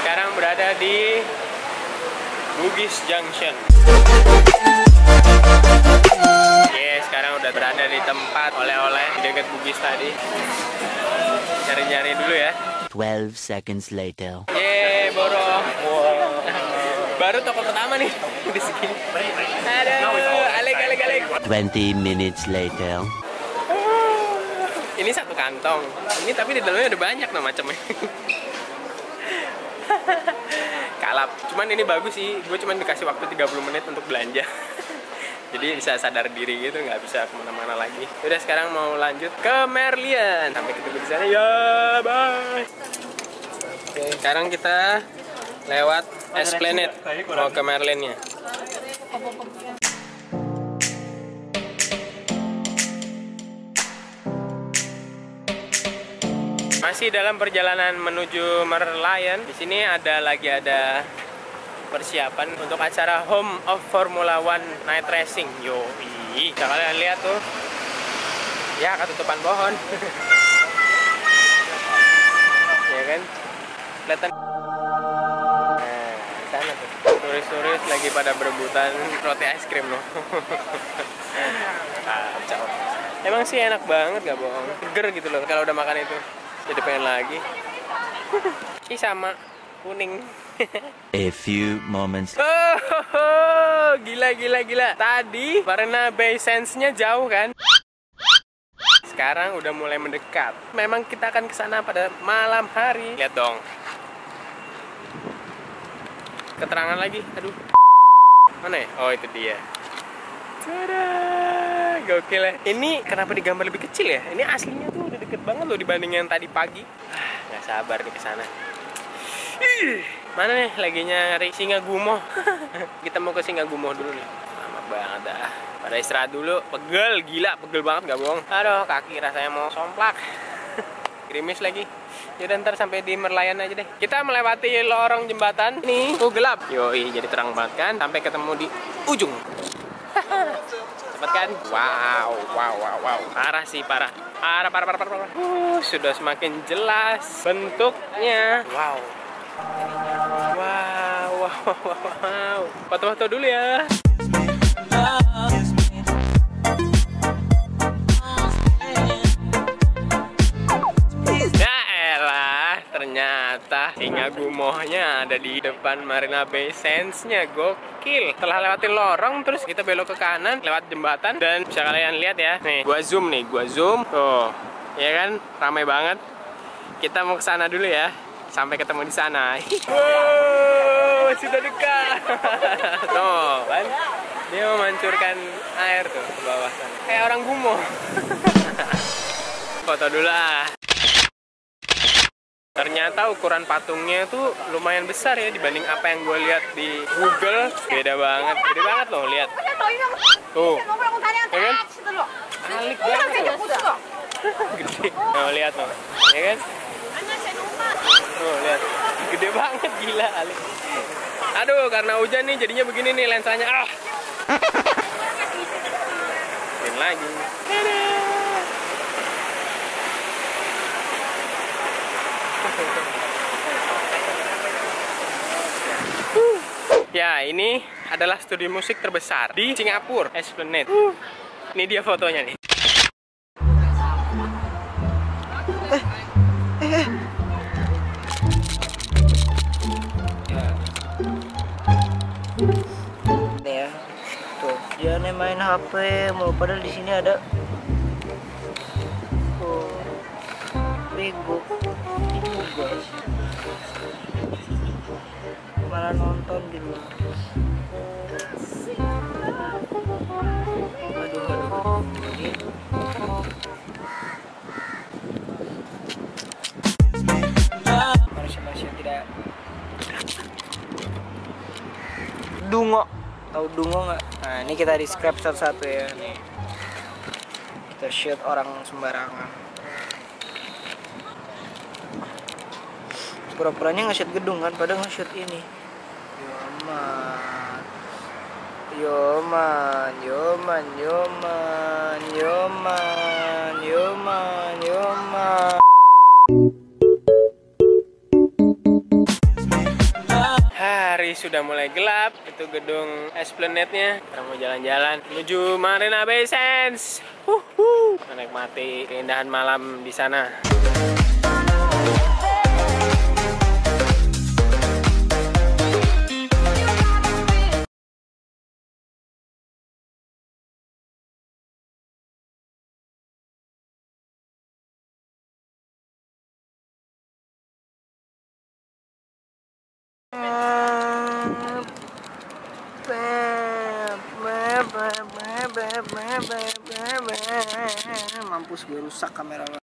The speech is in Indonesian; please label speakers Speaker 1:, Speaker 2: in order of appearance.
Speaker 1: sekarang berada di Bugis Junction. Sekarang udah berada di tempat oleh-oleh di dekat Bugis tadi. Cari-cari dulu ya.
Speaker 2: 12 seconds later.
Speaker 1: Borong. Wow. Baru toko pertama nih di sini. Aduh, alik.
Speaker 2: 20 minutes later.
Speaker 1: Ini satu kantong. Ini tapi di dalamnya ada banyak loh macamnya. Kalap. Cuman ini bagus sih. Gue cuman dikasih waktu 30 menit untuk belanja. Jadi bisa sadar diri gitu, nggak bisa kemana-mana lagi. Udah sekarang mau lanjut ke Merlion. Sampai ketemu di sana ya, bye. Oke, sekarang kita lewat Esplanade mau ke Merlionnya. Masih dalam perjalanan menuju Merlion. Di sini ada persiapan untuk acara Home of Formula One Night Racing. Yoi, bisa kalian lihat tuh. Ya, ketutupan pohon. Ya kan? Kelihatan. Nah, sana tuh. Turis-turis lagi pada berebutan roti es krim loh. Kacau. Emang sih enak banget, gak bohong. Seger gitu loh kalau udah makan itu. Jadi pengen lagi. Ih, sama kuning.
Speaker 2: A few moments.
Speaker 1: Gila. Tadi Marina Bay Sands-nya jauh kan? Sekarang udah mulai mendekat. Memang kita akan ke sana pada malam hari. Lihat dong. Keterangan lagi. Aduh. Mana ya? Oh, itu dia. Tada! Gokil ya. Ini kenapa digambar lebih kecil ya? Ini aslinya tuh udah deket banget loh dibanding yang tadi pagi. Nggak sabar nih ke sana. Mana nih lagi nyari Singagumo. Kita mau ke Singagumo dulu nih. Lama banget dah. Pada istirahat dulu. Pegel, gila, pegel banget gak bohong. Aduh, kaki rasanya mau somplak. Gerimis lagi. Yaudah ntar sampai di Merlion aja deh. Kita melewati lorong jembatan. Ini gelap. Yoi, jadi terang banget kan. Sampai ketemu di ujung. Cepet kan? Wow. Parah sih, parah. Parah. Sudah semakin jelas bentuknya. Wow. Foto-foto dulu ya. Ya elah, ternyata Singagumohnya ada di depan Marina Bay Sands-nya. Gokil. Setelah lewatin lorong, terus kita belok ke kanan, lewat jembatan. Dan bisa kalian lihat ya, nih, gua zoom. Tuh, ya kan, ramai banget. Kita mau ke sana dulu ya. Sampai ketemu di sana. Wow, sudah dekat. Tuh, kan? Dia memancurkan air tuh ke bawah sana. Kayak orang gumo. Foto dulu lah. Ternyata ukuran patungnya tuh lumayan besar ya dibanding apa yang gue lihat di Google. Beda banget. Gede banget loh, lihat. Tuh. Ya kan? Alik banget loh. Gede. Nah, lihat loh. Ya kan? Tuh, lihat. Gede banget, gila kali. Aduh, karena hujan nih jadinya begini nih lensanya. Bikin lagi. Ya, ini adalah studio musik terbesar di Singapura, Esplanade. Ini dia fotonya nih.
Speaker 3: Ya, tuh jangan main HP mau, padahal di sini ada bego itu guys, malah nonton di luar. Aduh. Manusia tidak dungo. Tahu dungo nggak? Nah, ini kita di scrap satu-satu ya. Nih. Kita shoot orang sembarangan. Pura-puranya nge-shoot gedung kan, padahal nge-shoot ini. Yoman.
Speaker 1: Hari sudah mulai gelap. Itu gedung Esplanade-nya. Kita mau jalan-jalan menuju Marina Bay Sands. Menikmati keindahan malam di sana.
Speaker 3: Mampus gue rusak kamera lo.